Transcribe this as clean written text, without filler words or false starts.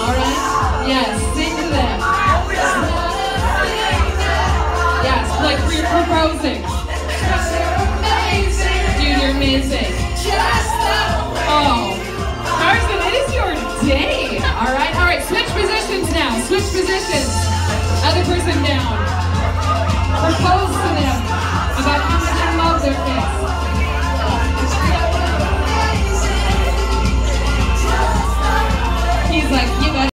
All right? Yes, sing to them. Yes, like we're proposing. Dude, you're amazing. Oh, Carson, it is your day. All right, switch positions now. Switch positions. Other person.